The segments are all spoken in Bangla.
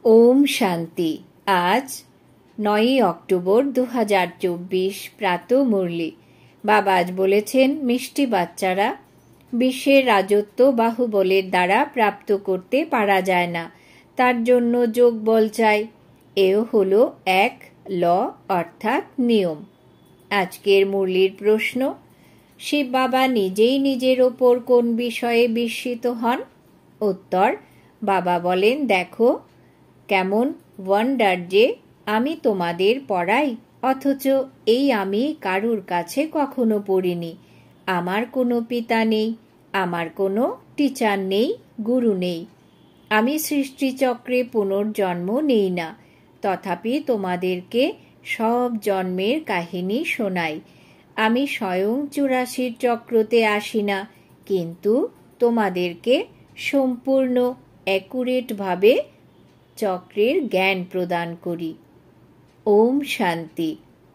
ওম শান্তি। আজ 9 অক্টোবর 2024 প্রাত মুরলি। বাবা আজ বলেছেন, মিষ্টি বাচ্চারা, বিশ্বের রাজত্ব বাহুবলের দ্বারা প্রাপ্ত করতে পারা যায় না, তার জন্য যোগ বল চাই। এও হলো এক ল অর্থাৎ নিয়ম। আজকের মুরলির প্রশ্ন, শিব বাবা নিজেই নিজের ওপর কোন বিষয়ে বিস্মিত হন? উত্তর, বাবা বলেন, দেখো কেমন ওয়ান্ডার যে আমি তোমাদের পড়াই, অথচ এই আমি কারুর কাছে কখনো পড়িনি। আমার কোনো পিতা নেই, আমার কোনো টিচার নেই, গুরু নেই। আমি সৃষ্টিচক্রে পুনর্জন্ম নেই না, তথাপি তোমাদেরকে সব জন্মের কাহিনী শোনাই। আমি স্বয়ং 84 চক্রতে আসি না, কিন্তু তোমাদেরকে সম্পূর্ণ অ্যাকুরেটভাবে চক্রের জ্ঞান প্রদান করি। ওম শান্তি।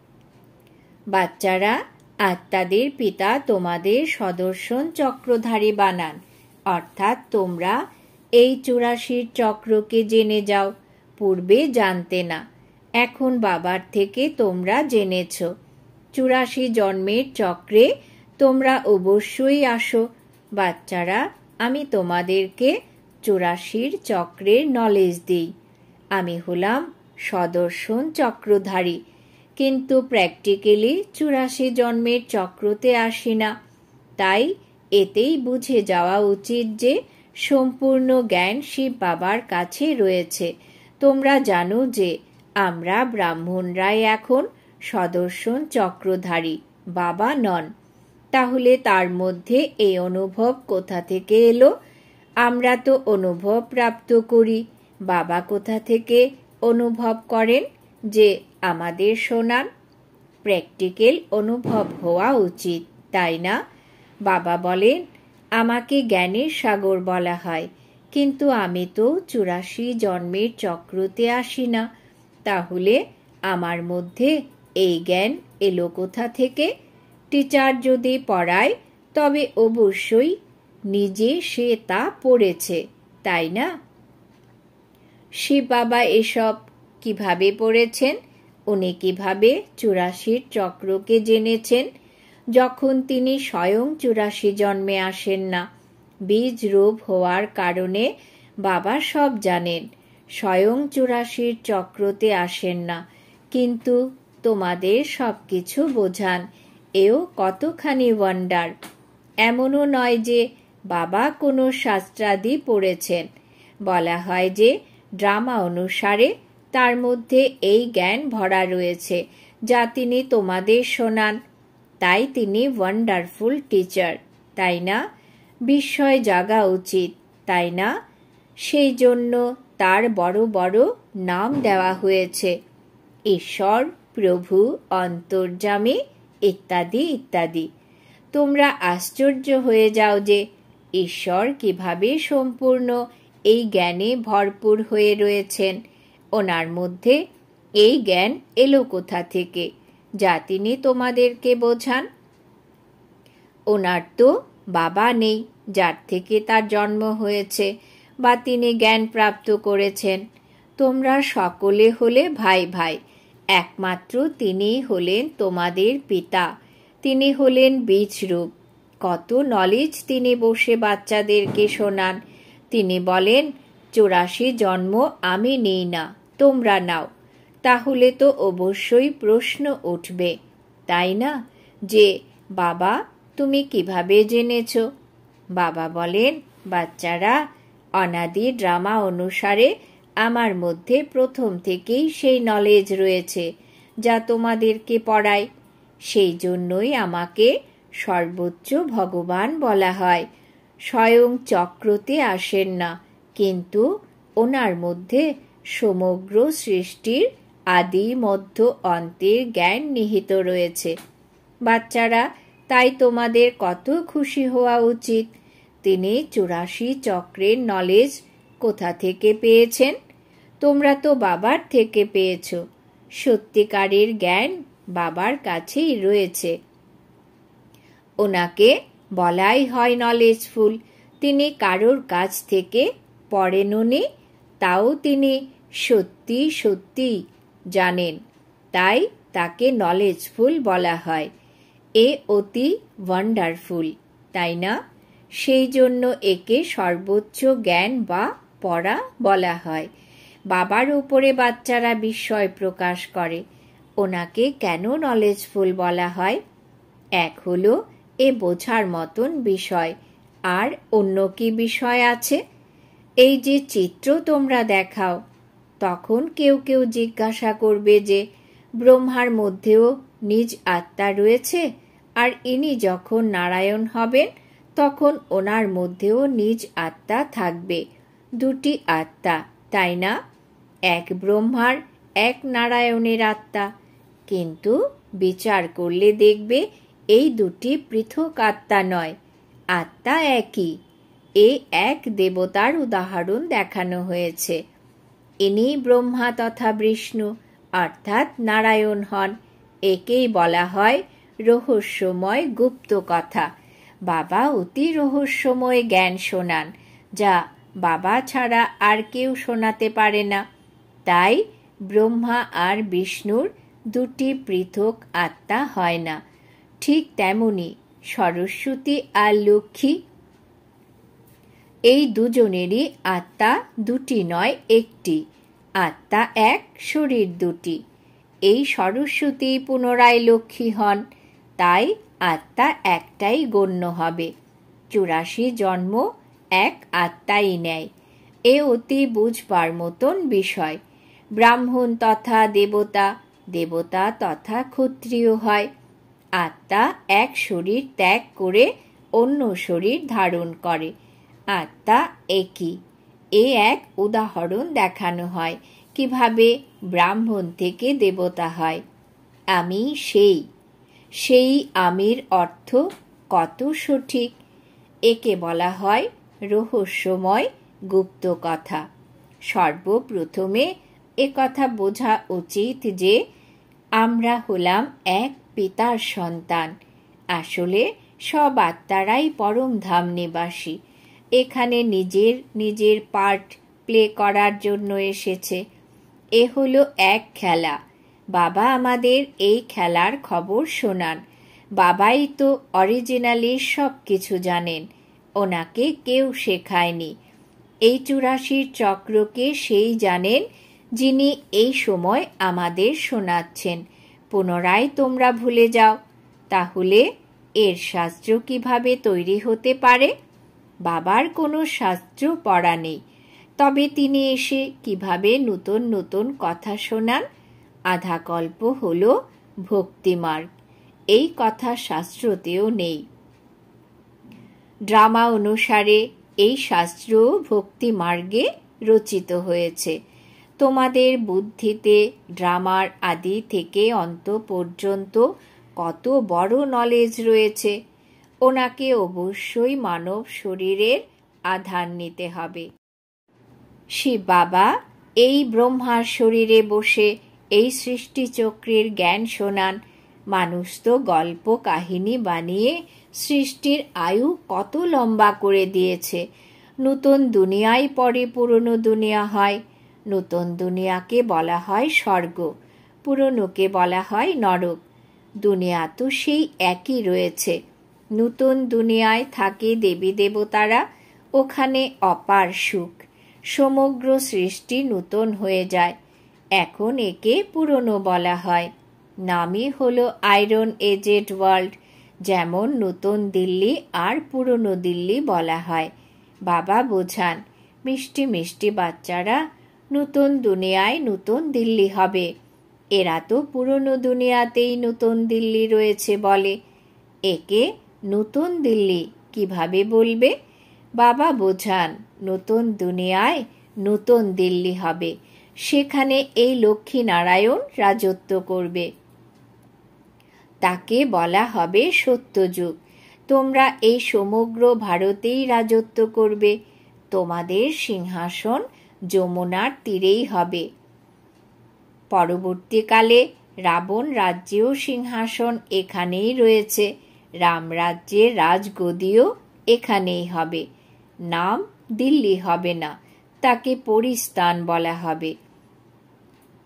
বাচ্চারা, আত্মাদের পিতা তোমাদের সদর্শন চক্রধারী বানান, অর্থাৎ তোমরা এই 84 চক্রকে জেনে যাও। পূর্বে জানতে না, এখন বাবার থেকে তোমরা জেনেছ। 84 জন্মের চক্রে তোমরা অবশ্যই আসো। বাচ্চারা, আমি তোমাদেরকে 84 চক্রের নলেজ দিই। আমি হলাম সদর্শন চক্রধারী, কিন্তু প্র্যাকটিক্যালি 84 জন্মের চক্রতে আসি না। তাই এতেই বুঝে যাওয়া উচিত যে সম্পূর্ণ জ্ঞান শিব বাবার কাছে রয়েছে। তোমরা জানো যে আমরা ব্রাহ্মণরাই এখন সদর্শন চক্রধারী, বাবা নন। তাহলে তার মধ্যে এই অনুভব কোথা থেকে এলো? আমরা তো অনুভব প্রাপ্ত করি। বাবা কোথা থেকে অনুভব করেন যে আমাদের শোনান? প্র্যাকটিক্যাল অনুভব হওয়া উচিত, তাই না? বাবা বলেন, আমাকে জ্ঞানের সাগর বলা হয়, কিন্তু আমি তো 84 জন্মের চক্রতে আসি না। তাহলে আমার মধ্যে এই জ্ঞান এলো কোথা থেকে? টিচার যদি পড়ায়, তবে অবশ্যই নিজে সে তা পড়েছে, তাই না? শিব বাবা এসব কিভাবে পড়েছেন? উনি কিভাবে 84 চক্রকে জেনেছেন? যখন তিনি স্বয়ং 84 জন্মে আসেন না। বীজ রূপ হওয়ার কারণে বাবা সব জানেন। স্বয়ং 84 চক্রতে আসেন না, কিন্তু তোমাদের সব কিছু বোঝান। এও কতখানি ওয়ান্ডার। এমনও নয় যে বাবা কোনো শাস্ত্রাদি পড়েছেন। বলা হয় যে ড্রামা অনুসারে তার মধ্যে এই জ্ঞান ভরা রয়েছে, যা তিনি তোমাদের শোনান। তাই তিনি ওয়ান্ডারফুল টিচার, তাই না? বিস্ময় জাগা উচিত, তাই না? সেই জন্য তার বড় বড় নাম দেওয়া হয়েছে, ঈশ্বর, প্রভু, অন্তর্যামী ইত্যাদি ইত্যাদি। তোমরা আশ্চর্য হয়ে যাও যে ঈশ্বর কিভাবে সম্পূর্ণ এই জ্ঞানে ভরপুর হয়ে রয়েছেন। ওনার মধ্যে এই জ্ঞান এলো কোথা থেকে, যা তিনি তোমাদেরকে বোঝান? ওনার তো বাবা নেই, যার থেকে তার জন্ম হয়েছে বা তিনি জ্ঞান প্রাপ্ত করেছেন। তোমরা সকলে হলে ভাই ভাই, একমাত্র তিনিই হলেন তোমাদের পিতা। তিনি হলেন বীজরূপ। কত নলেজ তিনি বসে বাচ্চাদেরকে শোনান। তিনি বলেন, 84 জন্ম আমি নেই না, তোমরা নাও। তাহলে তো অবশ্যই প্রশ্ন উঠবে, তাই না, যে বাবা তুমি কিভাবে জেনেছ? বাবা বলেন, বাচ্চারা, অনাদি ড্রামা অনুসারে আমার মধ্যে প্রথম থেকেই সেই নলেজ রয়েছে, যা তোমাদেরকে পড়াই। সেই জন্যই আমাকে সর্বোচ্চ ভগবান বলা হয়। স্বয়ং চক্রতে আসেন না, কিন্তু ওনার মধ্যে সমগ্র সৃষ্টির আদি মধ্য অন্তের জ্ঞান নিহিত রয়েছে। বাচ্চারা, তাই তোমাদের কত খুশি হওয়া উচিত। তিনি 84 চক্রের নলেজ কোথা থেকে পেয়েছেন? তোমরা তো বাবার থেকে পেয়েছ। সত্যিকারের জ্ঞান বাবার কাছেই রয়েছে। ওনাকে বলাই হয় নলেজফুল। তিনি কারোর কাছ থেকে পড়েননি, তাও তিনি সত্যি সত্যি জানেন, তাই তাকে নলেজফুল বলা হয়। এ অতি ওয়ান্ডারফুল, তাই না? সেই জন্য একে সর্বোচ্চ জ্ঞান বা পড়া বলা হয়। বাবার উপরে বাচ্চারা বিস্ময় প্রকাশ করে। ওনাকে কেন নলেজফুল বলা হয়? এক হলো এ বোঝার মতন বিষয়, আর অন্য কি বিষয় আছে? এই যে চিত্র তোমরা দেখাও, তখন কেউ কেউ জিজ্ঞাসা করবে যে ব্রহ্মার মধ্যেও নিজ আত্মা রয়েছে, আর ইনি যখন নারায়ণ হবেন তখন ওনার মধ্যেও নিজ আত্মা থাকবে। দুটি আত্মা, তাই না? এক ব্রহ্মার, এক নারায়ণের আত্মা। কিন্তু বিচার করলে দেখবে এই দুটি পৃথক আত্মা নয়, আত্মা একই। এক দেবতার উদাহরণ দেখানো হয়েছে। ইনি ব্রহ্মা তথা বিষ্ণু অর্থাৎ নারায়ণ হন। একেই বলা হয় রহস্যময় গুপ্ত কথা। বাবা অতি রহস্যময় জ্ঞান শোনান, যা বাবা ছাড়া আর কেউ শোনাতে পারে না। তাই ব্রহ্মা আর বিষ্ণুর দুটি পৃথক আত্মা হয় না। ঠিক তেমনি সরস্বতী আর লক্ষ্মী, এই দুজনেরই আত্মা দুটি নয়, একটি আত্মা, এক শরীর দুটি। এই সরস্বতী পুনরায় লক্ষ্মী হন, তাই আত্মা একটাই গণ্য হবে। 84 জন্ম এক আত্মাই নেয়। এ অতি বুঝবার মতন বিষয়। ব্রাহ্মণ তথা দেবতা, দেবতা তথা ক্ষত্রিয় হয়। আত্মা এক শরীর ত্যাগ করে অন্য শরীর ধারণ করে। আত্মা একই। এক উদাহরণ দেখানো হয় কিভাবে ব্রাহ্মণ থেকে দেবতা হয়। আমি সেই আমির অর্থ কত সঠিক! একে বলা হয় রহস্যময় গুপ্ত কথা। সর্বপ্রথমে কথা বোঝা উচিত যে আমরা হলাম এক পিতার সন্তান। আসলে সব আত্মারাই পরম ধাম নিবাসী। এখানে নিজের নিজের পার্ট প্লে করার জন্য এসেছে। এ হলো এক খেলা। বাবা আমাদের এই খেলার খবর শোনান। বাবাই তো অরিজিনালি সব কিছু জানেন, ওনাকে কেউ শেখায়নি। এই 84 চক্রকে সেই জানেন যিনি এই সময় আমাদের শোনাচ্ছেন। পুনরায় তোমরা ভুলে যাও, তাহলে এর শাস্ত্র কিভাবে তৈরি হতে পারে? বাবার কোনো শাস্ত্র পড়া নেই, তবে তিনি এসে কিভাবে নতুন নতুন কথা শোনান। আধা কল্প হল ভক্তিমার্গ, এই কথা শাস্ত্রতেও নেই। ড্রামা অনুসারে এই শাস্ত্র ভক্তি মার্গে রচিত হয়েছে। তোমাদের বুদ্ধিতে ড্রামার আদি থেকে অন্ত পর্যন্ত কত বড় নলেজ রয়েছে। ওনাকে অবশ্যই মানব শরীরের আধার নিতে হবে। শিব বাবা এই ব্রহ্মার শরীরে বসে এই সৃষ্টিচক্রের জ্ঞান শোনান। মানুষ তো গল্প কাহিনী বানিয়ে সৃষ্টির আয়ু কত লম্বা করে দিয়েছে। নতুন দুনিয়ায় পরে পুরনো দুনিয়া হয়। নতুন দুনিয়াকে বলা হয় স্বর্গ, পুরনোকে বলা হয় নরক। দুনিয়া তো সেই একই রয়েছে। নতুন দুনিয়ায় থাকে দেবী দেবতারা, ওখানে অপার সুখ। সমগ্র সৃষ্টি নতুন হয়ে যায়। এখন একে পুরনো বলা হয়। নামই হলো আয়রন এজেড ওয়ার্ল্ড। যেমন নতুন দিল্লি আর পুরনো দিল্লি বলা হয়। বাবা বোঝান, মিষ্টি মিষ্টি বাচ্চারা, নতুন দুনিয়ায় নতুন দিল্লি হবে। এরা তো পুরনো দুনিয়াতেই নতুন দিল্লি রয়েছে বলে। একে নতুন দিল্লি কিভাবে বলবে? বাবা বোঝান, নতুন দুনিয়ায় নতুন দিল্লি হবে। সেখানে এই লক্ষ্মী নারায়ণ রাজত্ব করবে। তাকে বলা হবে সত্যযুগ। তোমরা এই সমগ্র ভারতেই রাজত্ব করবে। তোমাদের সিংহাসন যমুনার তীরেই হবে। পরবর্তীকালে রাবণ রাজ্যেও সিংহাসন এখানেই রয়েছে। রামরাজ্যের রাজগদিও এখানেই হবে। নাম দিল্লি হবে না, তাকে পরিস্থান বলা হবে।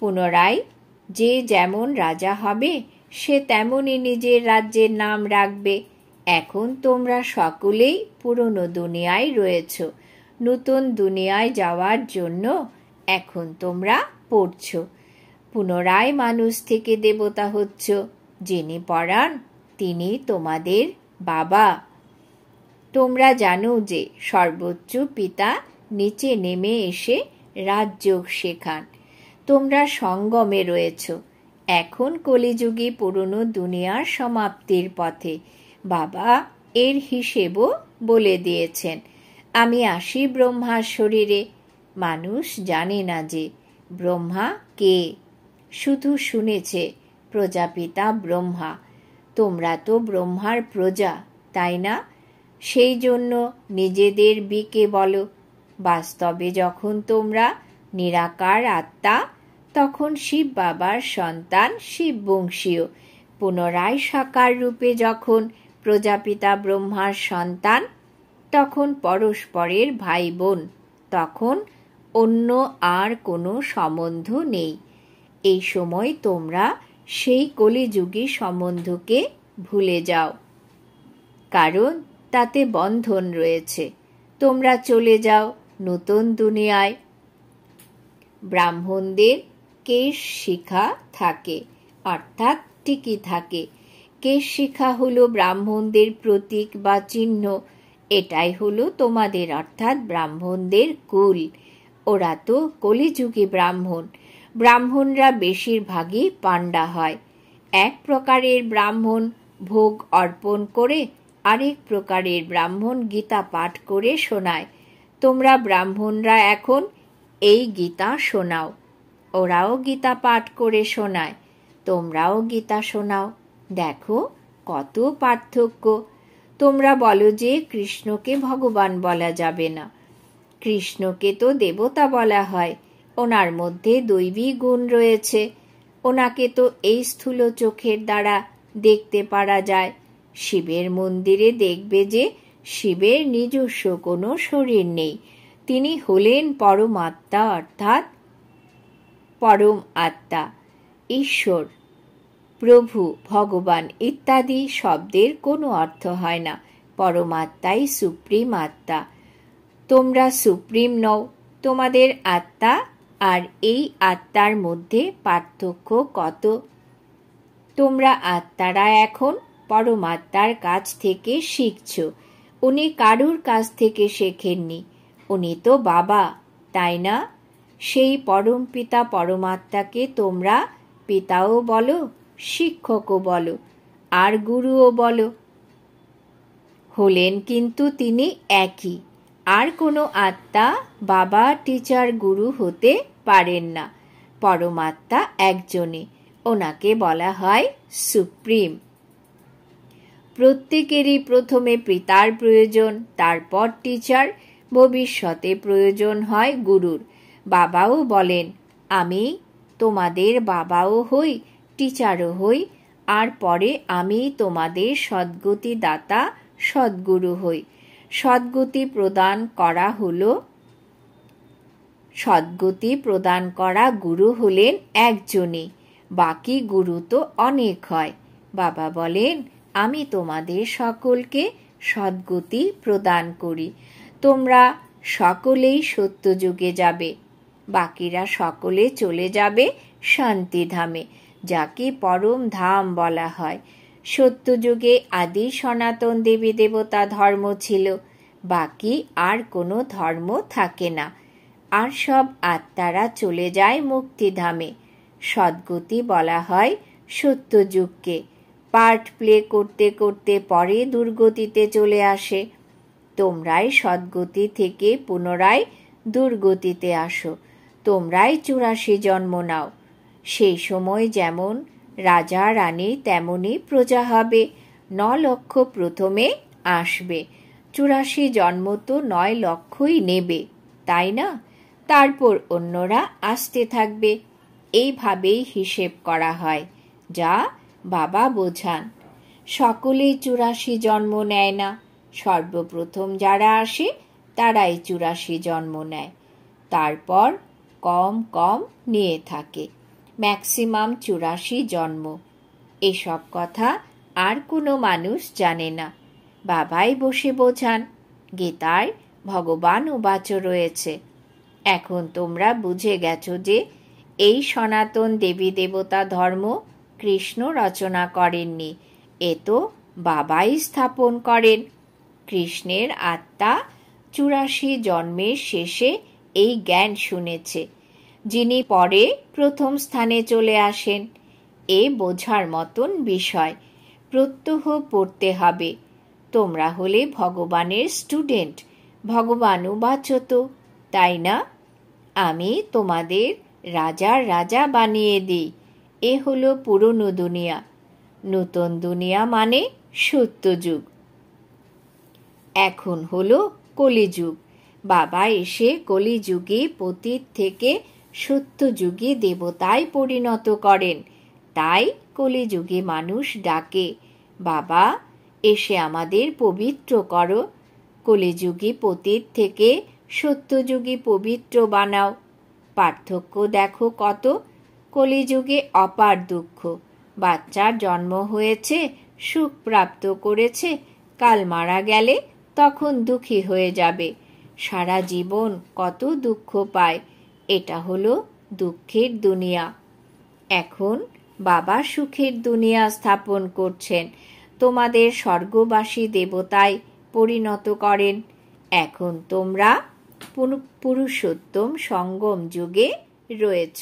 পুনরায় যে যেমন রাজা হবে সে তেমনই নিজের রাজ্যের নাম রাখবে। এখন তোমরা সকলেই পুরনো দুনিয়ায় রয়েছ, নতুন দুনিয়ায় যাওয়ার জন্য এখন তোমরা পড়ছ। পুনরায় মানুষ থেকে দেবতা হচ্ছ। যিনি পড়ান তিনি তোমাদের বাবা। তোমরা জানো যে সর্বোচ্চ পিতা নিচে নেমে এসে রাজযোগ শেখান। তোমরা সঙ্গমে রয়েছ। এখন কলিযুগে পুরনো দুনিয়ার সমাপ্তির পথে। বাবা এর হিসেবও বলে দিয়েছেন। আমি আসি ব্রহ্মার শরীরে। মানুষ জানে না যে ব্রহ্মা কে, শুধু শুনেছে প্রজাপিতা ব্রহ্মা। তোমরা তো ব্রহ্মার প্রজা, তাই না? সেই জন্য নিজেদের বিকে বলো। বাস্তবে যখন তোমরা নিরাকার আত্মা, তখন শিব বাবার সন্তান, শিব বংশীয়। পুনরায় সাকার রূপে যখন প্রজাপিতা ব্রহ্মার সন্তান, তখন পরস্পরের ভাই বোন। তখন অন্য আর কোনো সম্বন্ধ নেই। এই সময় তোমরা সেই কলিযুগী সম্বন্ধকে ভুলে যাও, কারণ তাতে বন্ধন রয়েছে। তোমরা চলে যাও নতুন দুনিয়ায়। ব্রাহ্মণদের কেশ শিখা থাকে, অর্থাৎ টিকি থাকে। কেশ শিখা হলো ব্রাহ্মণদের প্রতীক বা চিহ্ন। এটাই হলো তোমাদের, অর্থাৎ ব্রাহ্মণদের কুল। ওরা তো কলিযুগী ব্রাহ্মণ। ব্রাহ্মণরা বেশিরভাগই পাণ্ডা হয়। এক প্রকারের ব্রাহ্মণ ভোগ অর্পণ করে, আরেক প্রকারের ব্রাহ্মণ গীতা পাঠ করে শোনায়। তোমরা ব্রাহ্মণরা এখন এই গীতা শোনাও। ওরাও গীতা পাঠ করে শোনায়, তোমরাও গীতা শোনাও। দেখো কত পার্থক্য। তোমরা বলো যে কৃষ্ণকে ভগবান বলা যাবে না। কৃষ্ণকে তো দেবতা বলা হয়। ওনার মধ্যে দৈবী গুণ রয়েছে। ওনাকে তো এই স্থূল চোখের দ্বারা দেখতে পারা যায়। শিবের মন্দিরে দেখবে যে শিবের নিজস্ব কোনো শরীর নেই। তিনি হলেন পরমাত্মা, অর্থাৎ পরম আত্মা, ঈশ্বর, প্রভু, ভগবান ইত্যাদি শব্দের কোনো অর্থ হয় না। পরমাত্মাই সুপ্রিম আত্মা। তোমরা সুপ্রিম নও। তোমাদের আত্মা আর এই আত্মার মধ্যে পার্থক্য কত। তোমরা আত্মারা এখন পরমাত্মার কাছ থেকে শিখছ। উনি কারুর কাছ থেকে শেখেননি। উনি তো বাবা, তাই না? সেই পরম পিতা পরমাত্মাকে তোমরা পিতাও বলো, শিক্ষকও বলো, আর গুরুও বলো। হলেন কিন্তু তিনি একই। আর কোনো আত্মা বাবা, টিচার, গুরু হতে পারেন না। পরমাত্মা একজনই। ওনাকে বলা হয় সুপ্রিম। প্রত্যেকেরই প্রথমে পিতার প্রয়োজন, তারপর টিচার, ভবিষ্যতে প্রয়োজন হয় গুরুর। বাবাও বলেন, আমি তোমাদের বাবাও হই, টিচারও হই, আর পরে আমি তোমাদের সদ্গতি দাতা, সদ্গুরু হই। সদ্গতি প্রদান করা হলো, সদ্গতি প্রদান করা গুরু হলেন একজনই। বাকি গুরু তো অনেক হয়। বাবা বলেন, আমি তোমাদের সকলকে সদ্গতি প্রদান করি। তোমরা সকলেই সত্যযুগে যাবে। বাকিরা সকলে চলে যাবে শান্তিধামে, যাকে পরম ধাম বলা হয়। সত্যযুগে আদি সনাতন দেবী দেবতা ধর্ম ছিল। বাকি আর কোনো ধর্ম থাকে না। আর সব আত্মারা চলে যায় মুক্তিধামে। সদ্গতি বলা হয় সত্যযুগকে। পার্ট প্লে করতে করতে পরে দুর্গতিতে চলে আসে। তোমরাই সদ্গতি থেকে পুনরায় দুর্গতিতে আসো। তোমরাই 84 জন্ম নাও। সেই সময় যেমন রাজা রানী তেমনই প্রজা হবে। 9 লক্ষ প্রথমে আসবে। 84 জন্ম তো 9 লক্ষই নেবে, তাই না? তারপর অন্যরা আসতে থাকবে। এইভাবেই হিসেব করা হয়, যা বাবা বোঝান। সকলেই 84 জন্ম নেয় না। সর্বপ্রথম যারা আসে তারাই 84 জন্ম নেয়। তারপর কম কম নিয়ে থাকে। ম্যাক্সিমাম 84 জন্ম। এসব কথা আর কোনো মানুষ জানে না, বাবাই বসে বোঝান। গীতায় ভগবান উবাচ রয়েছে। এখন তোমরা বুঝে গেছো যে এই সনাতন দেবী দেবতা ধর্ম কৃষ্ণ রচনা করেননি, এ তো বাবাই স্থাপন করেন। কৃষ্ণের আত্মা 84 জন্মের শেষে এই জ্ঞান শুনেছে, যিনি পরে প্রথম স্থানে চলে আসেন। এ বোঝার মতন বিষয়, প্রত্যহ পড়তে হবে। তোমরা হলে ভগবানের স্টুডেন্ট, ভগবান উবাচ তো, তাই না? আমি তোমাদের রাজার রাজা বানিয়ে দিই। এ হলো পুরনো দুনিয়া। নতুন দুনিয়া মানে সত্যযুগ। এখন হলো কলিযুগ। বাবা এসে কলিযুগে পতিত থেকে সত্যযুগে দেবতায় পরিণত করেন, তাই কলিযুগে মানুষ ডাকে, বাবা এসে আমাদের পবিত্র করো, কলিযুগে পতিত থেকে সত্যযুগে পবিত্র বানাও। পার্থক্য দেখো কত। কলিযুগে অপার দুঃখ, বাচ্চার জন্ম হয়েছে, সুখ প্রাপ্ত করেছে, কাল মারা গেলে তখন দুঃখী হয়ে যাবে, সারা জীবন কত দুঃখ পায়। এটা হলো দুঃখের দুনিয়া। এখন বাবা সুখের দুনিয়া স্থাপন করছেন, তোমাদের স্বর্গবাসী দেবতায় পরিণত করেন। এখন তোমরা পুরুষোত্তম সঙ্গম যুগে রয়েছ।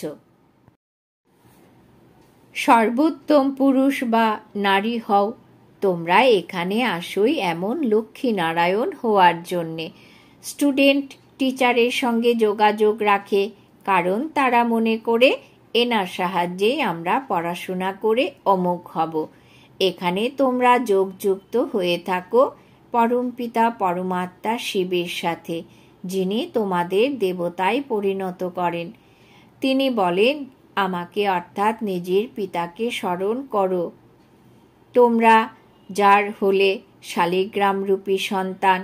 সর্বোত্তম পুরুষ বা নারী হও। তোমরা এখানে আসোই এমন লক্ষ্মী নারায়ণ হওয়ার জন্যে। স্টুডেন্ট টিচারের সঙ্গে যোগাযোগ রাখে, কারণ তারা মনে করে এনার সাহায্যেই আমরা পড়াশোনা করে অমুক হব। এখানে তোমরা যোগযুক্ত হয়ে থাকো পরমপিতা পরমাত্মা শিবের সাথে, যিনি তোমাদের দেবতায় পরিণত করেন। তিনি বলেন, আমাকে অর্থাৎ নিজের পিতাকে স্মরণ করো। তোমরা যার হলে শালিগ্রামরূপী সন্তান।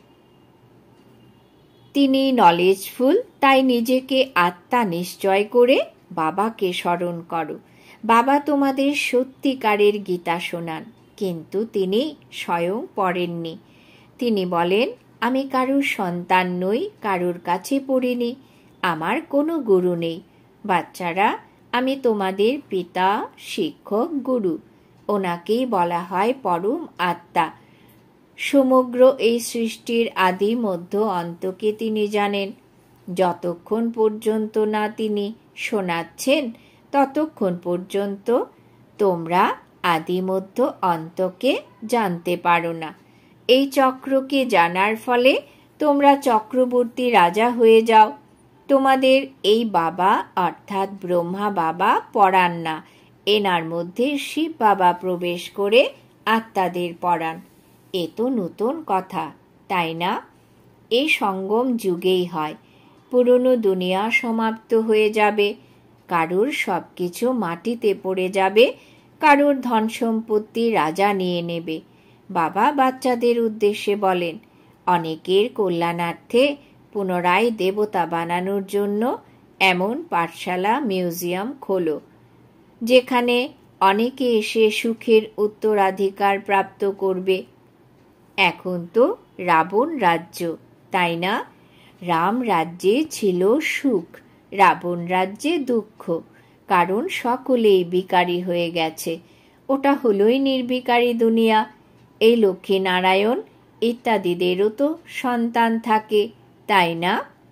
তিনি নলেজফুল, তাই নিজেকে আত্মা নিশ্চয় করে বাবাকে স্মরণ করো। বাবা তোমাদের সত্যিকারের গীতা শোনান, কিন্তু তিনি স্বয়ং পড়েননি। তিনি বলেন, আমি কারুর সন্তান নই, কারুর কাছে পড়িনি, আমার কোনো গুরু নেই। বাচ্চারা, আমি তোমাদের পিতা, শিক্ষক, গুরু। ওনাকেই বলা হয় পরম আত্মা। সমগ্র এই সৃষ্টির আদি মধ্য অন্তকে তিনি জানেন। যতক্ষণ পর্যন্ত না তিনি শোনাচ্ছেন, ততক্ষণ পর্যন্ত তোমরা আদি মধ্য অন্তকে জানতে পারো না। এই চক্রকে জানার ফলে তোমরা চক্রবর্তী রাজা হয়ে যাও। তোমাদের এই বাবা অর্থাৎ ব্রহ্মা বাবা পড়ান না, এনার মধ্যে শিব বাবা প্রবেশ করে আত্মাদের পড়ান। এ তো নতুন কথা, তাই না? এ সঙ্গম যুগেই হয়। পুরনো দুনিয়া সমাপ্ত হয়ে যাবে, কারুর সবকিছু মাটিতে পড়ে যাবে, কারুর ধন সম্পত্তি রাজা নিয়ে নেবে। বাবা বাচ্চাদের উদ্দেশ্যে বলেন, অনেকের কল্যাণার্থে পুনরায় দেবতা বানানোর জন্য এমন পাঠশালা, মিউজিয়াম খোলো, যেখানে অনেকে এসে সুখের উত্তরাধিকার প্রাপ্ত করবে। এখন তো রাবণ রাজ্য, তাই না? রাম রাজ্যে ছিল সুখ, রাবণ রাজ্যে দুঃখ, কারণ সকলেই বিকারী হয়ে গেছে। ওটা হলোই নির্বিকারী দুনিয়া। এই লক্ষ্মী নারায়ণ ইত্যাদিদেরও তো সন্তান থাকে, তাই না?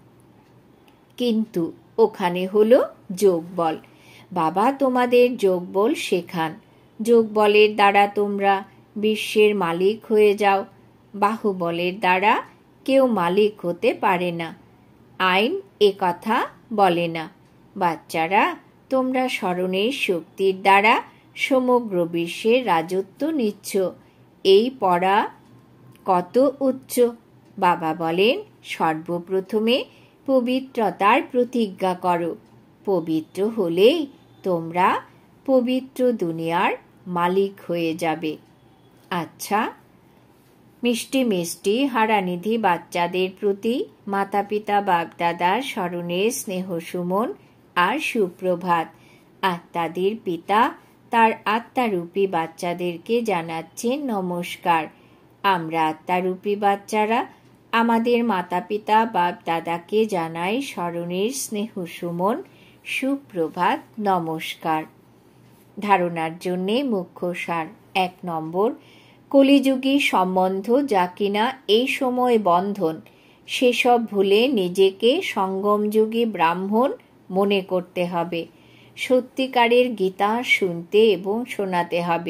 কিন্তু ওখানে হলো যোগবল। বাবা তোমাদের যোগবল শেখান। যোগবলের দ্বারা তোমরা বিশ্বের মালিক হয়ে যাও। বাহুবলের দ্বারা কেউ মালিক হতে পারে না। আইন এ কথা বলে না। বাচ্চারা, তোমরা স্মরণের শক্তির দ্বারা সমগ্র বিশ্বের রাজত্ব নিচ্ছ। এই পড়া কত উচ্চ। বাবা বলেন, সর্বপ্রথমে পবিত্রতার প্রতিজ্ঞা করো। পবিত্র হলেই তোমরা পবিত্র দুনিয়ার মালিক হয়ে যাবে। আচ্ছা, মিষ্টি মিষ্টি হারানিধি বাচ্চাদের প্রতি মাতা পিতা বাগদাদার স্মরণে স্নেহ সুমন আর সুপ্রভাত। আত্মাদের পিতা তার আত্মারূপী বাচ্চাদেরকে জানাচ্ছেন নমস্কার। আমরা আত্মারূপী বাচ্চারা আমাদের মাতা পিতা বাপ দাদাকে জানাই স্মরণের স্নেহ সুমন, সুপ্রভাত, নমস্কার। ধারণার জন্যে মুখ্য সার। 1 নম্বর, কলিযুগী সম্বন্ধ যা কিনা এই সময় বন্ধন, সেসব ভুলে নিজেকে সঙ্গমযুগী ব্রাহ্মণ মনে করতে হবে। সত্যিকারের গীতা শুনতে এবং শোনাতে হবে।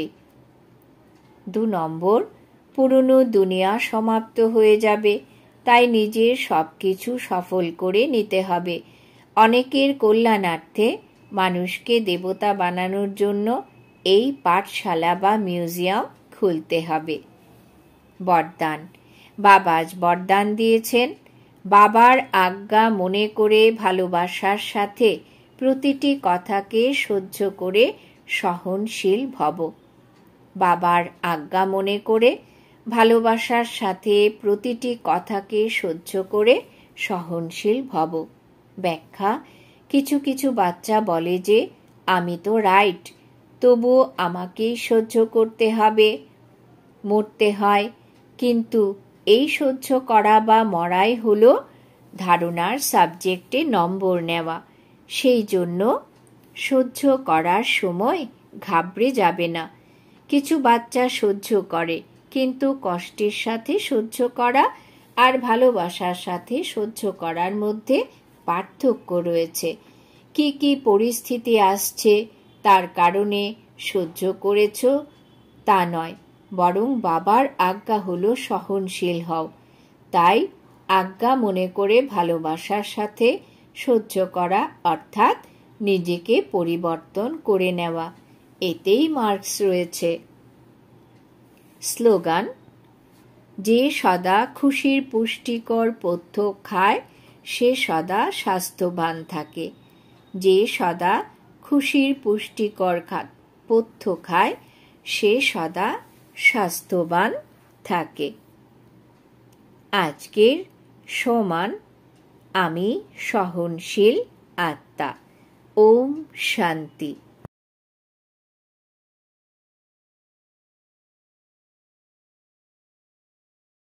2 নম্বর, পুরনো দুনিয়া সমাপ্ত হয়ে যাবে, তাই নিজের সবকিছু সফল করে নিতে হবে। অনেকের কল্যাণার্থে মানুষকে দেবতা বানানোর জন্য এই পাঠশালা বা মিউজিয়াম খুলতে হবে। বরদান। বাবা আজ বরদান দিয়েছেন, বাবার আজ্ঞা মনে করে ভালোবাসার সাথে প্রতিটি কথাকে সহ্য করে সহনশীল ভব। বাবার আজ্ঞা মনে করে ভালোবাসার সাথে প্রতিটি কথাকে সহ্য করে সহনশীল ভব। ব্যাখ্যা। কিছু কিছু বাচ্চা বলে যে আমি তো রাইট, তবুও আমাকেই সহ্য করতে হবে, মরতে হয়। কিন্তু এই সহ্য করা বা মরাই হলো ধারণার সাবজেক্টে নম্বর নেওয়া। সেই জন্য সহ্য করার সময় ঘাবড়ে যাবে না। কিছু বাচ্চা সহ্য করে, কিন্তু কষ্টের সাথে সহ্য করা আর ভালোবাসার সাথে সহ্য করার মধ্যে পার্থক্য রয়েছে। কি কি পরিস্থিতি আসছে তার কারণে সহ্য করেছ তা নয়, বরং বাবার আজ্ঞা হলো সহনশীল হও। তাই আজ্ঞা মনে করে ভালোবাসার সাথে সহ্য করা, অর্থাৎ নিজেকে পরিবর্তন করে নেওয়া, এতেই মার্কস রয়েছে। স্লোগান। যে সদা খুশির পুষ্টিকর পথ্য খায় সে সদা স্বাস্থ্যবান থাকে। যে সদা খুশির পুষ্টিকর পথ্য খায় সে সদা স্বাস্থ্যবান থাকে। আজকের সমান আমি সহনশীল আত্মা। ওম শান্তি।